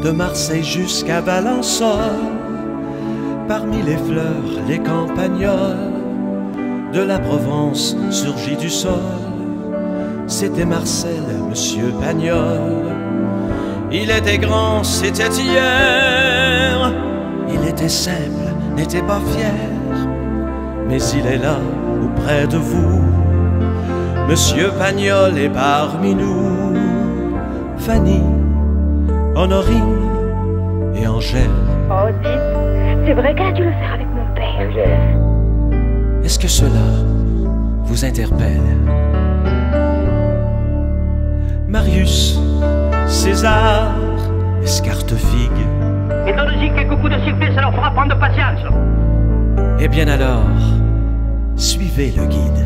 de Marseille jusqu'à Valençol, parmi les fleurs, les campagnols, de la Provence surgit du sol. C'était Marcel, monsieur Pagnol. Il était grand, c'était hier. Il était simple, n'était pas fier, mais il est là, auprès de vous. Monsieur Pagnol est parmi nous. Fanny, Honorine et Angèle. Oh, dites, c'est vrai qu'elle a dû le faire avec mon père. Angèle. Est-ce que cela vous interpelle? Marius, César, Escartefigue. Et donnez-y quelques coups de sifflet, ça leur fera prendre de patience. Eh bien alors, suivez le guide.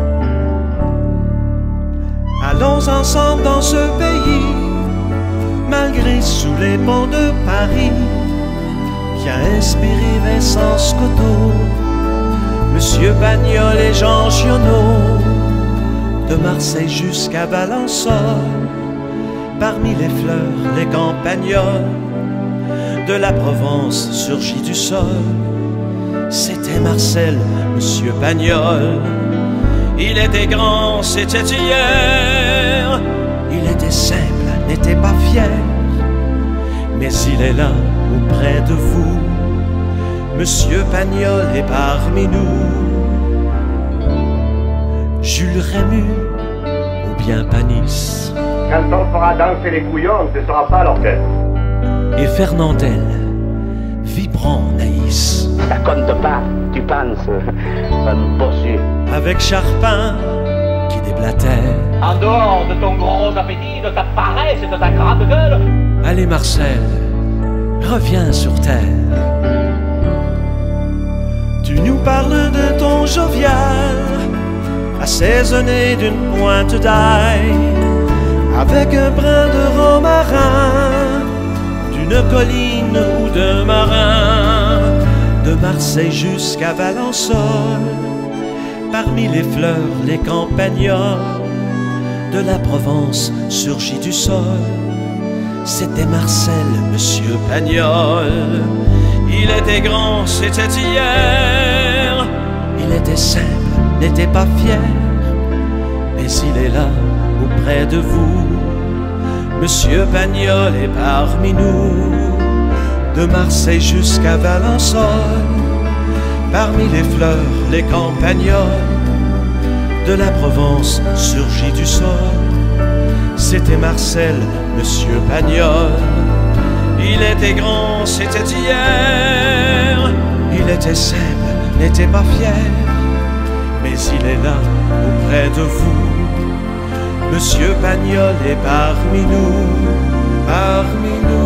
Allons ensemble dans ce pays, malgré sous les monts de Paris, qui a inspiré Vincent Scotto, Monsieur Pagnol et Jean Giono. De Marseille jusqu'à Valençol, parmi les fleurs, les campagnols, de la Provence surgit du sol. C'était Marcel, monsieur Pagnol. Il était grand, c'était hier. Il était simple, n'était pas fier, mais il est là, auprès de vous. Monsieur Pagnol est parmi nous. Jules Rému ou bien Panis. Quand on fera danser les couillons, ce sera pas l'orchestre. Et Fernandel, vibrant Naïs. Ça compte pas, tu penses, un bossu. Avec Charpin qui déblatère. En dehors de ton gros appétit, de ta paresse et de ta grande gueule. Allez Marcel, reviens sur terre. Tu nous parles de ton jovial, assaisonné d'une pointe d'ail, avec un brin de romarin, d'une colline ou d'un marin. De Marseille jusqu'à Valençol, parmi les fleurs, les campagnols, de la Provence surgit du sol. C'était Marcel, monsieur Pagnol. Il était grand, c'était hier. Il était simple, n'était pas fier, mais il est là, auprès de vous. Monsieur Pagnol est parmi nous. De Marseille jusqu'à Valençol, parmi les fleurs, les campagnols, de la Provence surgit du sol. C'était Marcel, monsieur Pagnol. Il était grand, c'était hier. Il était simple, n'était pas fier, mais il est là, auprès de vous. Monsieur Pagnol est parmi nous, parmi nous.